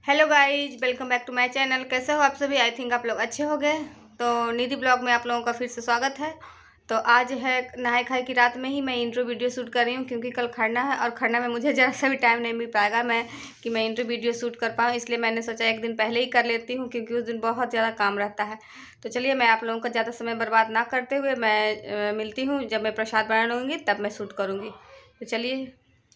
Hello guys, welcome back to my channel. कैसे हो आप सभी? आई थिंक आप लोग अच्छे हो गए। तो निधि ब्लॉग में आप लोगों का फिर से स्वागत है। तो आज है नहाए खाए की रात में ही मैं इंट्रो वीडियो शूट कर रही हूँ, क्योंकि कल खरना है और खरना में मुझे ज़रा सा भी टाइम नहीं मिल पाएगा मैं इंट्रो वीडियो शूट कर पाऊँ। इसलिए मैंने सोचा एक दिन पहले ही कर लेती हूँ, क्योंकि उस दिन बहुत ज़्यादा काम रहता है। तो चलिए, मैं आप लोगों का ज़्यादा समय बर्बाद ना करते हुए मैं मिलती हूँ जब मैं प्रसाद बनाऊँगी, तब मैं शूट करूँगी। तो चलिए।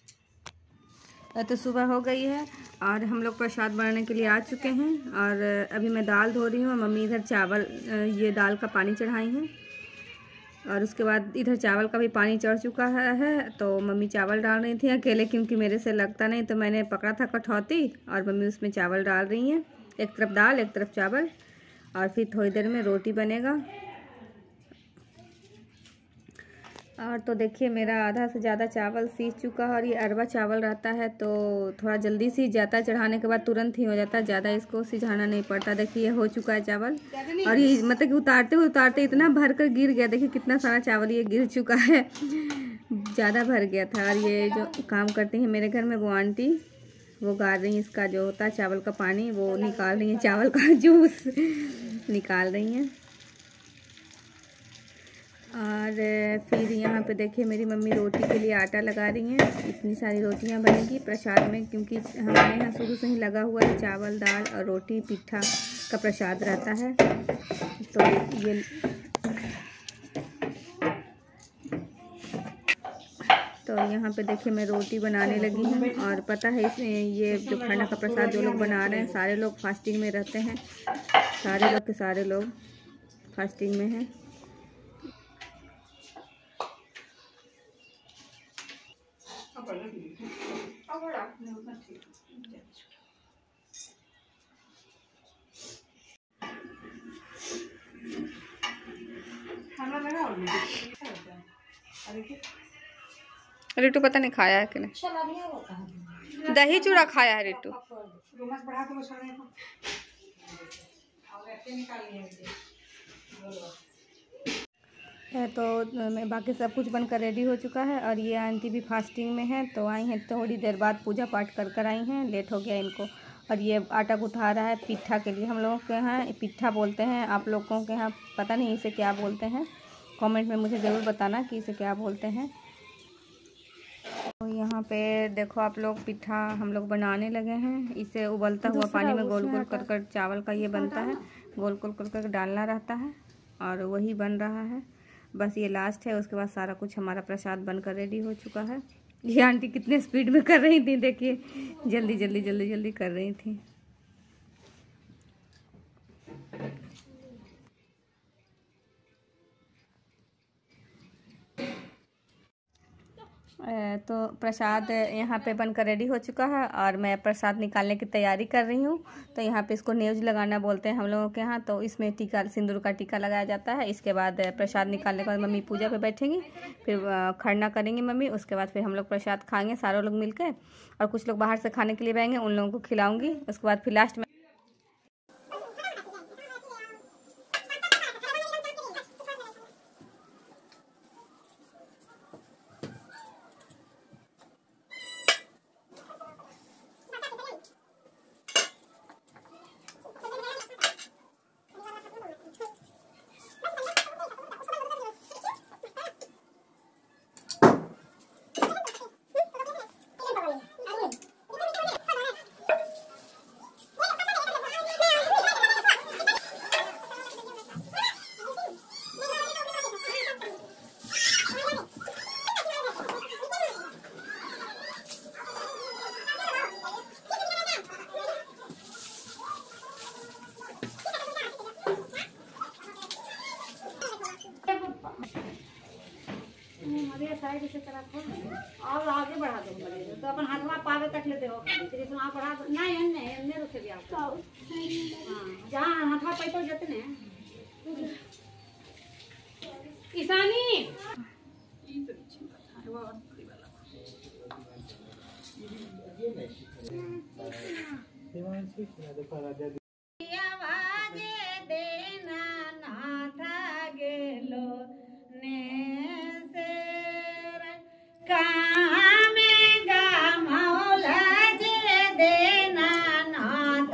तो सुबह हो गई है और हम लोग प्रसाद बनाने के लिए आ चुके हैं। और अभी मैं दाल धो रही हूँ। मम्मी इधर चावल, ये दाल का पानी चढ़ाई हैं। और उसके बाद इधर चावल का भी पानी चढ़ चुका है। तो मम्मी चावल डाल रही थी अकेले, क्योंकि मेरे से लगता नहीं, तो मैंने पकड़ा था कठौती और मम्मी उसमें चावल डाल रही हैं। एक तरफ दाल, एक तरफ चावल। और फिर थोड़ी देर में रोटी बनेगा। और तो देखिए, मेरा आधा से ज़्यादा चावल सीज चुका है। और ये अरवा चावल रहता है तो थोड़ा जल्दी सीज जाता है, चढ़ाने के बाद तुरंत ही हो जाता है, ज़्यादा इसको सिझाना नहीं पड़ता। देखिए, हो चुका है चावल। और ये मतलब कि उतारते इतना भर कर गिर गया। देखिए कितना सारा चावल ये गिर चुका है, ज़्यादा भर गया था। और ये जो काम करती हैं मेरे घर में वो आंटी, वो गाड़ रही हैं इसका जो होता है चावल का पानी, वो निकाल रही हैं, चावल का जूस निकाल रही हैं। और फिर यहाँ पे देखिए, मेरी मम्मी रोटी के लिए आटा लगा रही हैं। इतनी सारी रोटियाँ बनेगी प्रसाद में, क्योंकि हमारे यहाँ शुरू से ही लगा हुआ है चावल, दाल और रोटी पिट्ठा का प्रसाद रहता है। तो यहाँ पे देखिए, मैं रोटी बनाने लगी हूँ। और पता है, इसमें ये जो खरना का प्रसाद जो लोग बना रहे हैं, सारे लोग फास्टिंग में रहते हैं। सारे लोग फास्टिंग में हैं। रिटू पता नहीं खाया है कि नहीं। दही चूड़ा खाया है रिटू। है तो मैं बाकी सब कुछ बनकर रेडी हो चुका है। और ये आंटी भी फास्टिंग में है, तो आई हैं थोड़ी देर बाद, पूजा पाठ कर आई हैं। लेट हो गया इनको। और ये आटा गुथा रहा है पिट्ठा के लिए। हम लोगों के यहाँ पिट्ठा बोलते हैं, आप लोगों के यहाँ पता नहीं इसे क्या बोलते हैं। कमेंट में मुझे ज़रूर बताना कि इसे क्या बोलते हैं। तो यहाँ पे देखो आप लोग, पिट्ठा हम लोग बनाने लगे हैं। इसे उबलता हुआ पानी में गोल गोल कर कर चावल का ये बनता है, गोल गोल कर कर डालना रहता है और वही बन रहा है। बस ये लास्ट है, उसके बाद सारा कुछ हमारा प्रसाद बनकर रेडी हो चुका है। ये आंटी कितने स्पीड में कर रही थी, देखिए, जल्दी कर रही थी। तो प्रसाद यहाँ पे बनकर रेडी हो चुका है और मैं प्रसाद निकालने की तैयारी कर रही हूँ। तो यहाँ पे इसको न्यूज लगाना बोलते हैं हम लोगों के यहाँ। तो इसमें टीका, सिंदूर का टीका लगाया जाता है। इसके बाद प्रसाद निकालने के बाद मम्मी पूजा पे बैठेंगी, फिर खरना करेंगी मम्मी। उसके बाद फिर हम लोग प्रसाद खाएंगे सारे लोग मिलकर। और कुछ लोग बाहर से खाने के लिए आएंगे, उन लोगों को खिलाऊँगी। उसके बाद फिर लास्ट में और आगे बढ़ा दो तो अपन हाथवा पावे तक लेते हो, फिर इसमें बढ़ा दो। नहीं एन्ने रुके भी आप। हां, जहां हाथवा पैतो जते ने ईशानी ई तो अच्छा वो आवाज देना ना था गेलो ने से कहाँ में गा मौला जे देना ना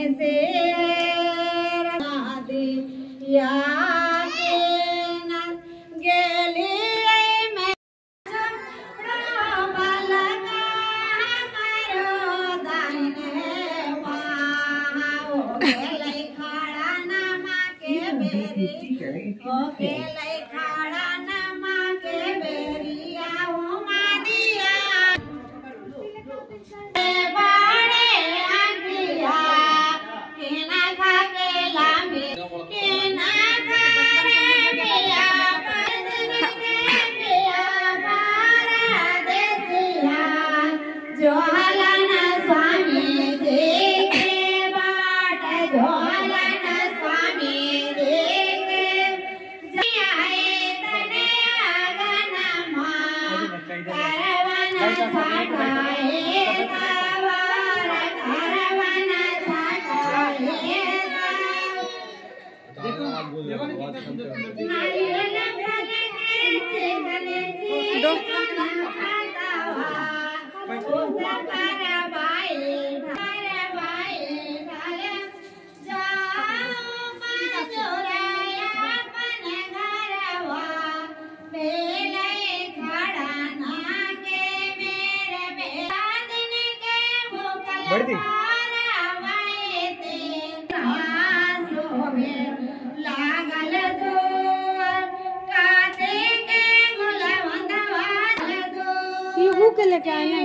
के लेके आना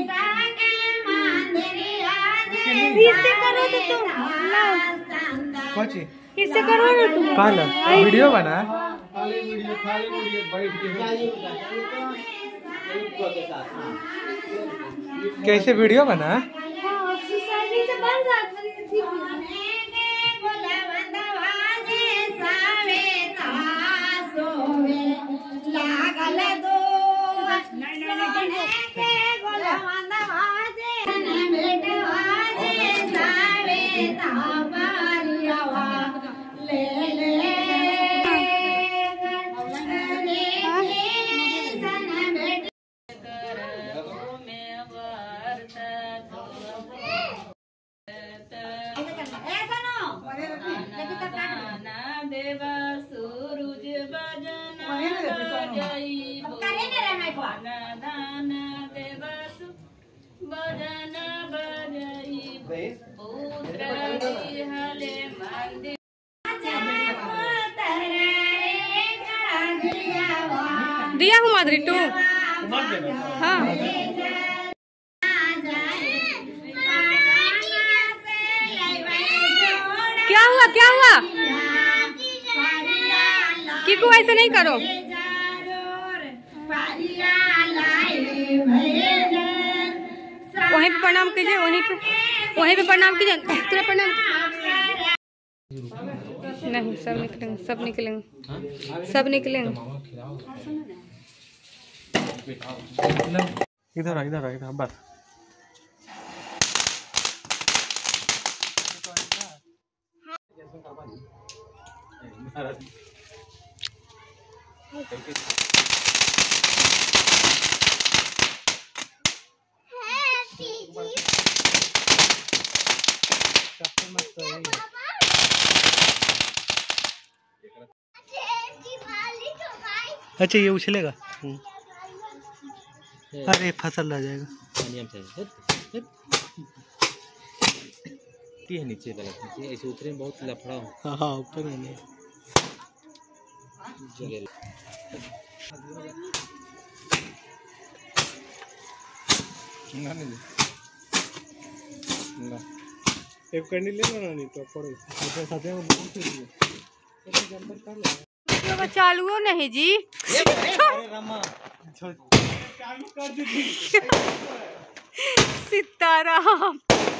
इससे करो तो तुम इससे करो ना तुम पाला वीडियो बना कैसे वीडियो बना दिया हूँ माधुरी टू हाँ क्या हुआ किकू ऐसे नहीं करो वहीं पे प्रणाम कीजिए वहीं पे प्रणाम कीजिए तेरा प्रणाम नहीं सब निकलेंगे इधर बस अच्छा ये उछलेगा अरे फसल आ जाएगा नीचे ऐसे उतरे में बहुत लफड़ा हो हाँ ऊपर नहीं एक करनी ले लेना नहीं तो पड़े साथे में बहुत चालू नहीं जी चालू कर दीजिए सीताराम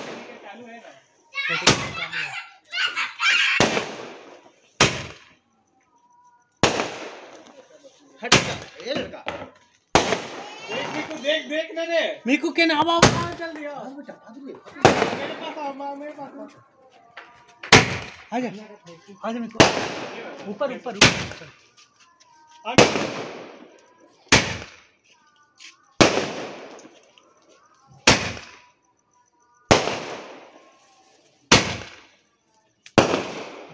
ये लड़का देख ना रे मीकू के नाम चल दिया मेरे पास आजा मीकू ऊपर